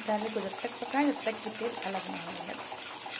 मसाले को जब तक पकाएं जब तक कि तेल अलग नहीं होने लगे।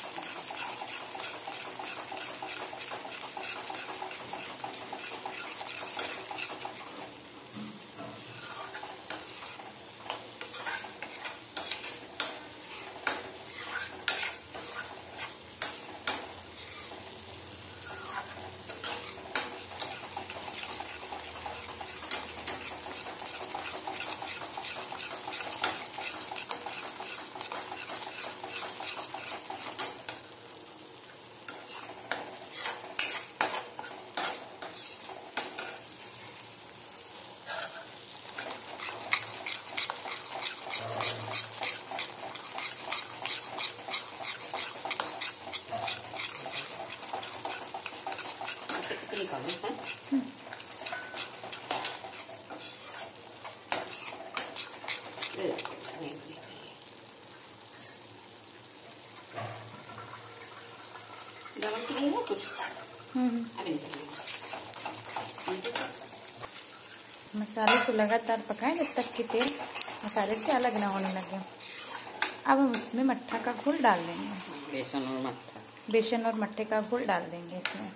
मसाले को लगातार पकाएं जब तक कि तेल मसाले से अलग ना होने लगे। अब हम इसमें मट्ठा का घोल डाल देंगे। बेसन और मट्ठे का घोल डाल देंगे इसमें।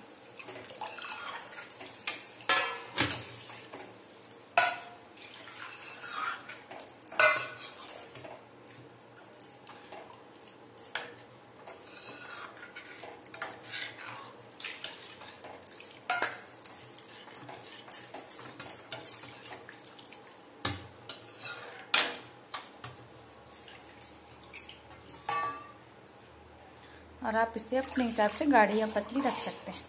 और आप इसे अपने हिसाब से गाढ़ी या पतली रख सकते हैं।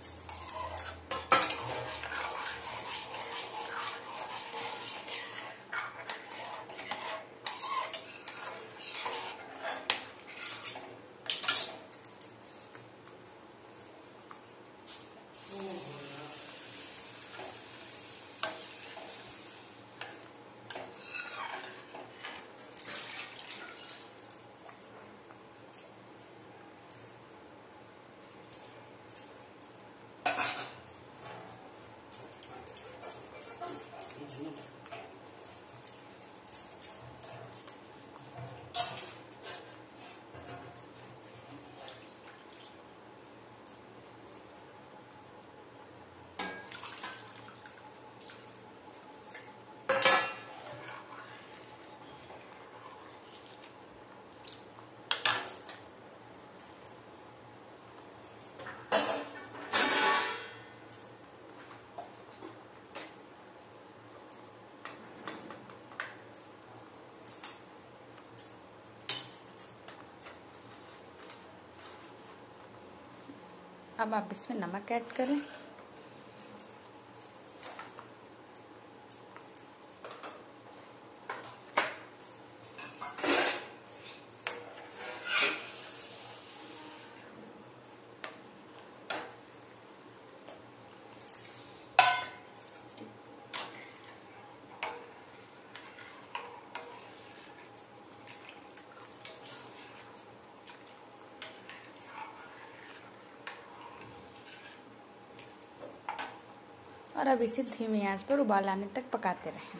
अब आप इसमें नमक ऐड करें। और अब इसे धीमी आंच पर उबाल आने तक पकाते रहें।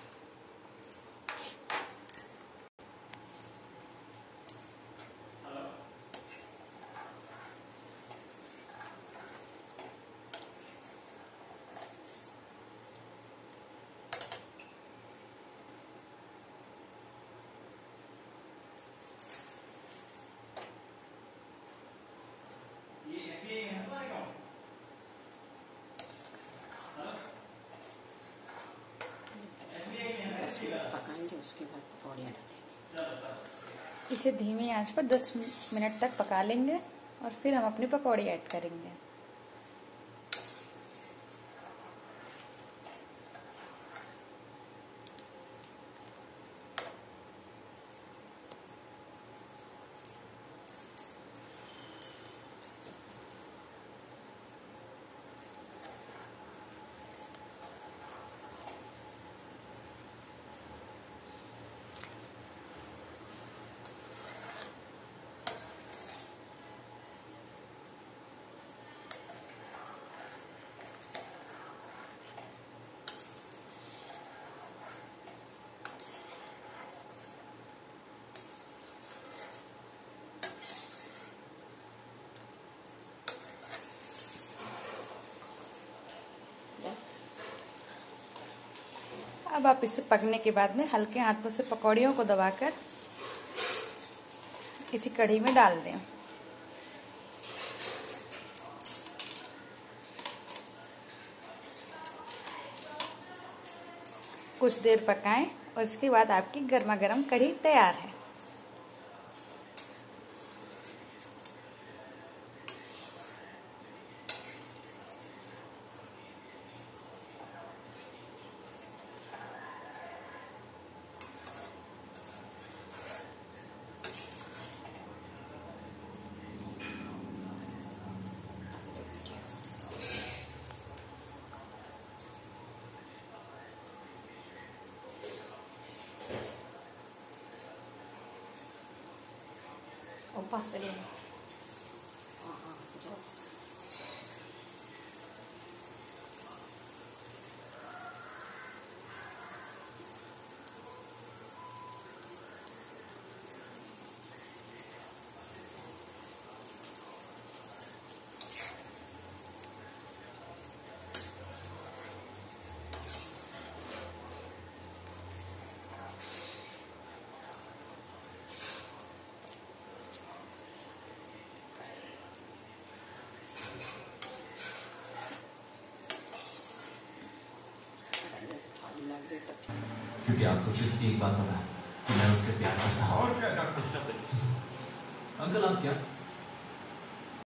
उसके बाद पकौड़ियाँ डालेंगे। इसे धीमी आंच पर 10 मिनट तक पका लेंगे और फिर हम अपनी पकौड़ी ऐड करेंगे। अब आप इसे पकने के बाद में हल्के हाथों से पकौड़ियों को दबाकर इसी कढ़ी में डाल दें। कुछ देर पकाएं और इसके बाद आपकी गर्मा गर्म कढ़ी तैयार है। और पास चलिए। हाँ हाँ जाओ। क्योंकि आपको सिर्फ एक बात पता है कि मैं उससे प्यार करता हूँ। और क्या अंकल आप क्या